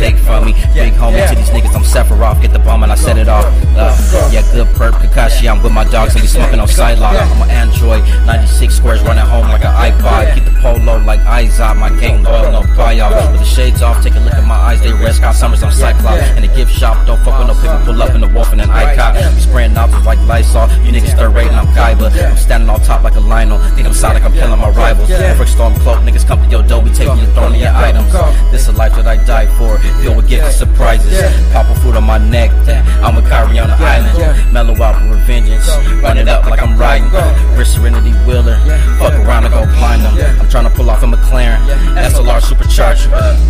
take from me. Big homie to these niggas, I'm Sephiroth. Get the bomb and I set it off. Yeah, good perp, Kakashi. I'm with my dogs and we smoking on sidelock. I'm an Android, 96 squares running home like an iPod. Keep the polo like Izod. My gang loyal, no buyout. With the shades off, take a look at my eyes. They red Scott Summers, I'm Cyclops. And the gift shop, don't fuck with no people. Pull up in the wolf and an icon. We spraying nozzles like Lysol. You niggas third rating, I'm Kaiba. I'm standing on top like a lino. Think I'm Sonic, I'm killing my rivals. Frick storm cloak, niggas come to your door. We taking your throne and your items. This a life that I died for. Filled with gifts and surprises. Pop a food on my neck. I'm with Kyrie on the island. Mellow out for revengeance. Run it up like I'm riding. Rich Serenity Wheeler. Fuck around and go blind them. I'm trying to pull off a McLaren. SLR supercharged.